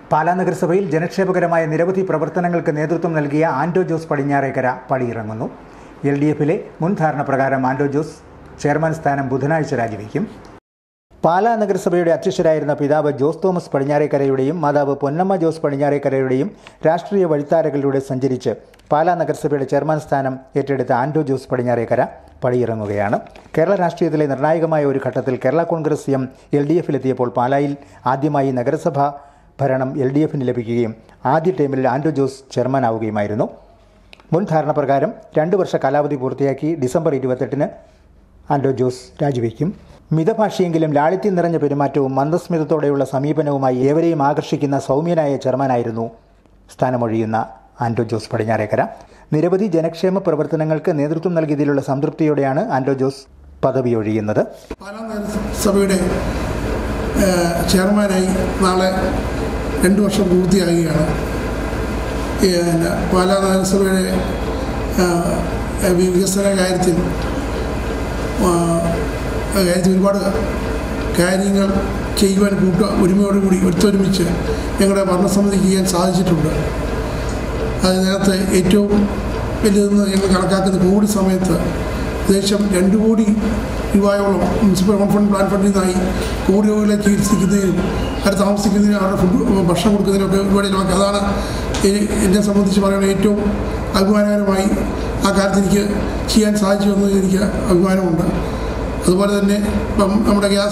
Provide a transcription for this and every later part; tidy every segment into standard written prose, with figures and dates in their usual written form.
പാലാ നഗരസഭയിൽ ജനക്ഷേമകരമായ നിരവധി പ്രവർത്തനങ്ങൾക്ക് നേതൃത്വം നൽകിയ ആന്റോ ജോസ് പടിഞ്ഞാറേക്കര പടിയിറങ്ങുന്നു. LDFിലെ മുൻ ധാരണ പ്രകാരം ആന്റോ ജോസ് ചെയർമാൻ സ്ഥാനം ബുധനാഴ്ച രാജിവെക്കും. പാലാ നഗരസഭയുടെ അധ്യക്ഷരായിരുന്ന പിതാവ് ജോസ് തോമസ് പടിഞ്ഞാറേക്കരയുടെയും മാതാവ് പൊന്നമ്മ ജോസ് പടിഞ്ഞാറേക്കരയുടെയും രാഷ്ട്രീയ വഴിത്താരകളിലൂടെ സഞ്ചരിച്ച് പാലാ നഗരസഭയുടെ ചെയർമാൻ സ്ഥാനം ഏറ്റെടുത്ത ആന്റോ ജോസ് പടിഞ്ഞാറേക്കര പടിയിറങ്ങുകയാണ്. കേരള രാഷ്ട്രീയത്തിലെ നിർണായകമായ ഒരു ഘട്ടത്തിൽ കേരള കോൺഗ്രസ് എം LDFിലെത്തിയപ്പോൾ പാലായിൽ ആദ്യമായി നഗരസഭ ഭരണം LDFിന് ലഭിക്കുകയും ആദ്യ ടൈമിൽ ആന്റോ ജോസ് ചെയർമാനാവുകയുമായിരുന്നു. മുൻ ധാരണ പ്രകാരം 2 വർഷ കാലാവധി പൂർത്തിയാക്കി ഡിസംബർ 28-ന് ആന്റോ ജോസ് രാജിവെക്കും. മിതഭാഷയെങ്കിലും ലാളിത്യം നിറഞ്ഞ പെരുമാറ്റവും മന്ദസ്മിതത്തോടെയുള്ള സമീപനവുമായി ഏവരെയും ആകർഷിക്കുന്ന സൗമ്യനായ ചെയർമാനായിരുന്നു സ്ഥാനമൊഴിയുന്ന ആന്റോ ജോസ് പടിഞ്ഞാറേക്കര. നിരവധി ജനക്ഷേമ പ്രവർത്തനങ്ങൾക്ക് നേതൃത്വം നൽകിയതിലുള്ള സംതൃപ്തിയോടെയാണ് ആന്റോ ജോസ് പദവി ഒഴിയുന്നത്. പാലാ നഗരസഭയുടെ ചെയർമാനായി നാളെ 2 വർഷം പൂർത്തിയാകുകയാണ്. പാലാ നഗരസഭയുടെ വികസന കാര്യത്തിൽ ഒരുപാട് കാര്യങ്ങൾ ചെയ്യുവാൻ ഒരുമയോടുകൂടി ഒത്തൊരുമിച്ച് ഞങ്ങളുടെ ഭരണസമിതിക്ക് ചെയ്യാൻ സാധിച്ചിട്ടുണ്ട്. അത് നേരത്തെ ഏറ്റവും വലുതെന്ന് ഞങ്ങൾ കണക്കാക്കുന്ന കോവിഡ് സമയത്ത് ഏകദേശം 2 കോടി രൂപയോളം മുനിസിപ്പൽ ഫണ്ട് പ്ലാൻ ഫണ്ടിൽ നിന്നായി കോടി രൂപകളെ ചികിത്സിക്കുന്നതിനും അവർ താമസിക്കുന്നതിനും അവരുടെ ഭക്ഷണം കൊടുക്കുന്നതിനൊക്കെ ഒരുപാട് ചിലവാക്കി. അതാണ് എന്നെ സംബന്ധിച്ച് പറയുന്നത് ഏറ്റവും അഭിമാനകരമായി ആ കാര്യത്തിൽ എനിക്ക് ചെയ്യാൻ സാധിച്ചു എന്നതിൽ എനിക്ക് അഭിമാനമുണ്ട്. അതുപോലെ തന്നെ ഇപ്പം നമ്മുടെ ഗ്യാസ്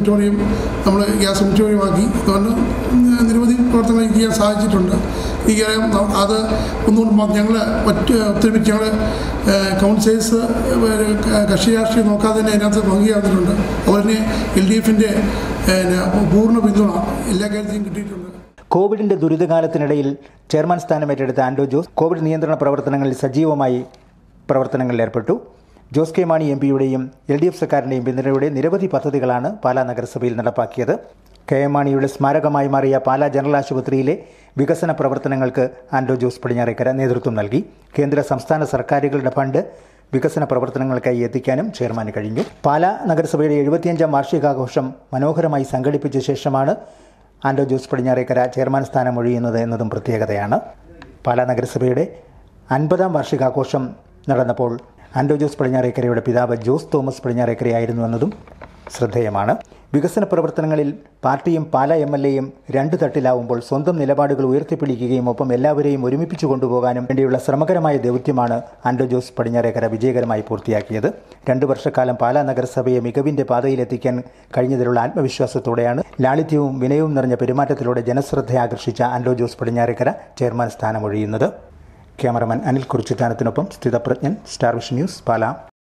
ക്രിമിറ്റോറിയമാക്കി അതുകൊണ്ട് നിരവധി പ്രവർത്തനങ്ങൾ ചെയ്യാൻ സാധിച്ചിട്ടുണ്ട്. എനിക്കറിയാം അത് ഒന്നുകൊണ്ട് ഞങ്ങൾ ഒത്തൊരുമിച്ച് ഞങ്ങൾ കൗൺസിലേഴ്സ് കക്ഷി രാഷ്ട്രീയം നോക്കാതെ തന്നെ അതിനകത്ത് പങ്കുചേർന്നിട്ടുണ്ട്. അതുപോലെ തന്നെ LDFിൻ്റെ പൂർണ്ണ പിന്തുണ എല്ലാ കാര്യത്തിലും കിട്ടിയിട്ടുണ്ട്. കോവിഡിന്റെ ദുരിതകാലത്തിനിടയിൽ ചെയർമാൻ സ്ഥാനം ഏറ്റെടുത്ത ആന്റോ ജോസ് കോവിഡ് നിയന്ത്രണ പ്രവർത്തനങ്ങളിൽ സജീവമായി പ്രവർത്തനങ്ങളിൽ ഏർപ്പെട്ടു. ജോസ് കെ മാണി MPയുടെയും LDF സർക്കാരിൻ്റെയും പിന്തുണയോടെ നിരവധി പദ്ധതികളാണ് പാലാ നഗരസഭയിൽ നടപ്പാക്കിയത്. KM മാണിയുടെ സ്മാരകമായി മാറിയ പാലാ ജനറൽ ആശുപത്രിയിലെ വികസന പ്രവർത്തനങ്ങൾക്ക് ആന്റോ ജോസ് പടിഞ്ഞാറേക്കര നേതൃത്വം നൽകി. കേന്ദ്ര സംസ്ഥാന സർക്കാരുകളുടെ ഫണ്ട് വികസന പ്രവർത്തനങ്ങൾക്കായി എത്തിക്കാനും ചെയർമാന് കഴിഞ്ഞു. പാലാ നഗരസഭയുടെ 75ാം വാർഷികാഘോഷം മനോഹരമായി സംഘടിപ്പിച്ച ശേഷമാണ് ആന്റോ ജോസ് പടിഞ്ഞാറേക്കര ചെയർമാൻ സ്ഥാനം ഒഴിയുന്നത് എന്നതും പ്രത്യേകതയാണ്. പാലാ നഗരസഭയുടെ 50ാം വാർഷികാഘോഷം നടന്നപ്പോൾ ആന്റോ ജോസ് പടിഞ്ഞാറേക്കരയുടെ പിതാവ് ജോസ് തോമസ് പടിഞ്ഞാറേക്കരയായിരുന്നു എന്നതും ശ്രദ്ധേയമാണ്. വികസന പ്രവർത്തനങ്ങളിൽ പാർട്ടിയും പാലാ MLAയും 2 തട്ടിലാവുമ്പോൾ സ്വന്തം നിലപാടുകൾ ഉയർത്തിപ്പിടിക്കുകയും ഒപ്പം എല്ലാവരെയും ഒരുമിപ്പിച്ചു കൊണ്ടുപോകാനും വേണ്ടിയുള്ള ശ്രമകരമായ ദൗത്യമാണ് ആന്റോ ജോസ് പടിഞ്ഞാറേക്കര വിജയകരമായി പൂർത്തിയാക്കിയത്. 2 വർഷക്കാലം പാലാ നഗരസഭയെ മികവിന്റെ പാതയിലെത്തിക്കാൻ കഴിഞ്ഞതിലുള്ള ആത്മവിശ്വാസത്തോടെയാണ് ലാളിത്യവും വിനയവും നിറഞ്ഞ പെരുമാറ്റത്തിലൂടെ ജനശ്രദ്ധ ആകർഷിച്ച ആന്റോ ജോസ് പടിഞ്ഞാറേക്കര ചെയർമാൻ സ്ഥാനമൊഴിയുന്നത്. ക്യാമറമാൻ അനിൽ കുറിച്ചിട്ടാനത്തിനൊപ്പം സ്ഥിതപ്രജ്ഞൻ, സ്റ്റാർ വിഷൻ ന്യൂസ്, പാലാ.